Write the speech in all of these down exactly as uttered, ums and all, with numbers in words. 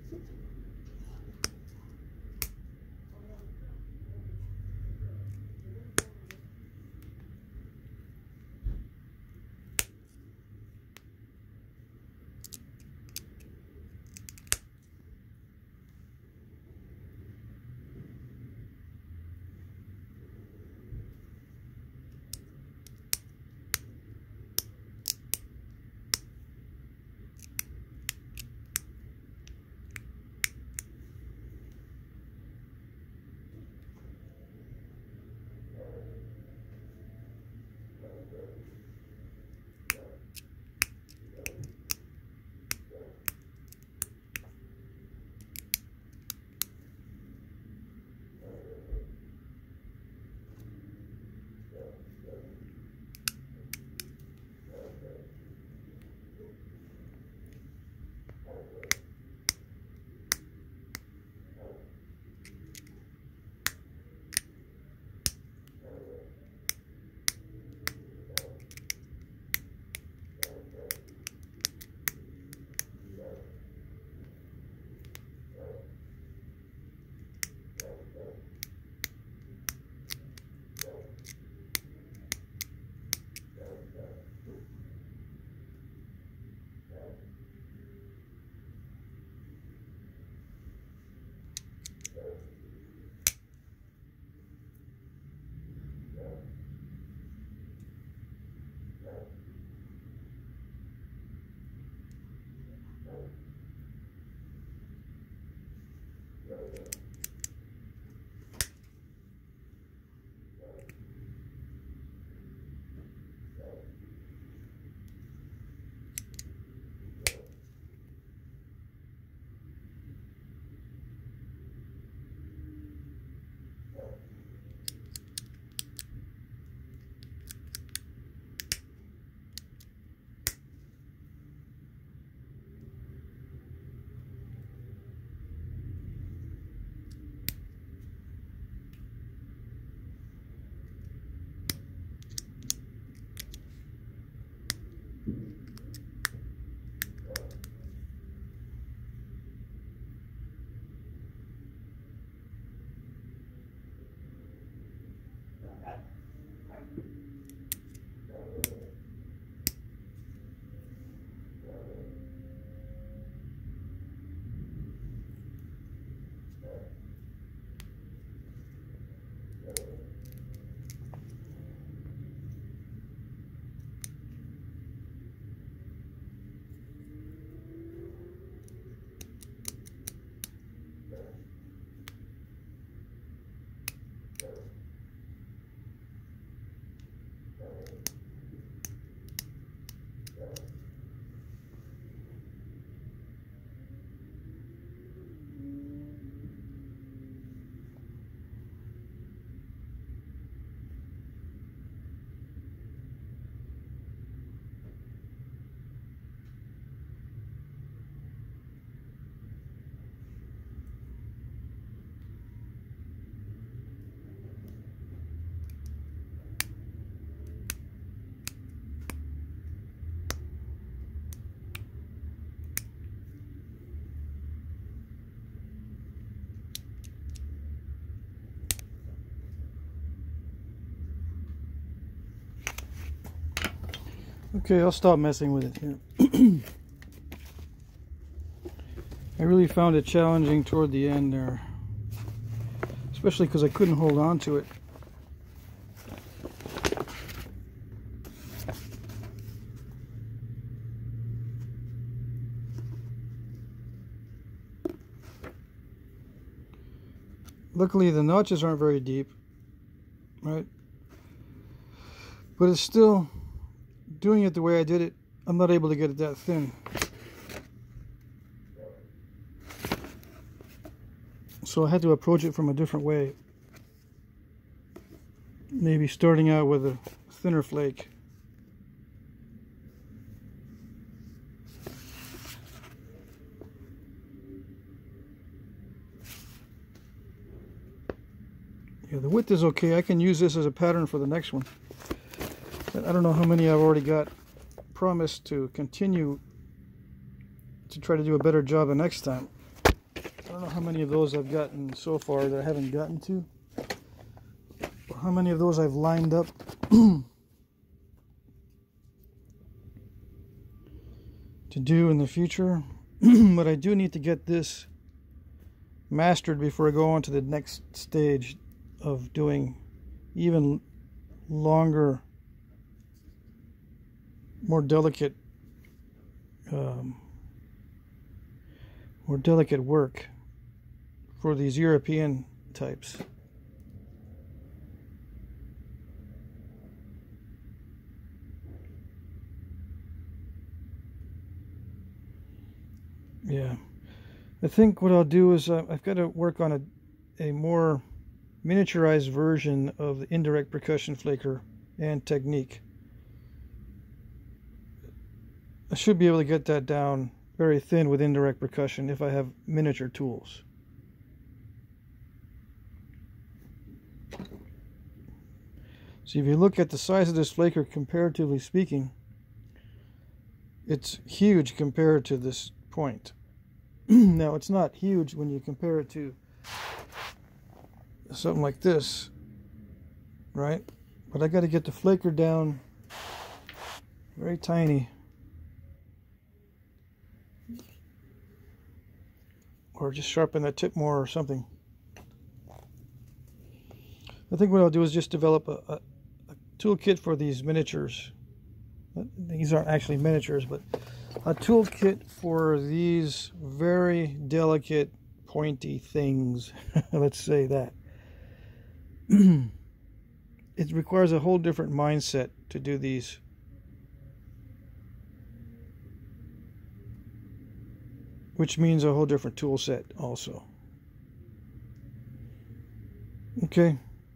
Okay, I'll stop messing with it here. I really found it challenging toward the end there, especially because I couldn't hold on to it. Luckily the notches aren't very deep, right? But it's still, doing it the way I did it, I'm not able to get it that thin. So I had to approach it from a different way. Maybe starting out with a thinner flake. Yeah, the width is okay. I can use this as a pattern for the next one. But I don't know how many I've already got promised to continue to try to do a better job the next time. don't know how many of those I've gotten so far that I haven't gotten to, or how many of those I've lined up. To do in the future. But I do need to get this mastered before I go on to the next stage of doing even longer, more delicate um, more delicate work for these European types. Yeah, I think what I'll do is uh, I've got to work on a, a more miniaturized version of the indirect percussion flaker and technique. I should be able to get that down very thin with indirect percussion if I have miniature tools. So if you look at the size of this flaker, comparatively speaking, it's huge compared to this point. Now, it's not huge when you compare it to something like this, right? But I got to get the flaker down very tiny, or just sharpen that tip more or something. I think what I'll do is just develop a, a, a toolkit for these miniatures. These aren't actually miniatures, but a toolkit for these very delicate, pointy things. Let's say that. It requires a whole different mindset to do these. Which means a whole different tool set also. Okay.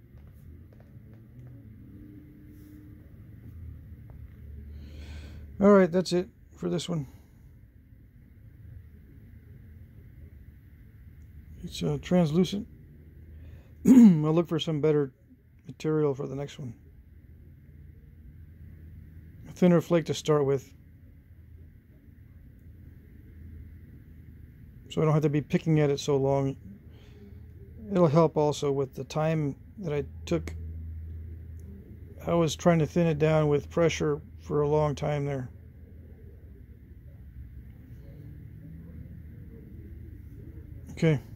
All right, that's it for this one. It's uh, translucent. I'll look for some better material for the next one. A thinner flake to start with, so I don't have to be picking at it so long. It'll help also with the time that I took. I was trying to thin it down with pressure for a long time there. Okay.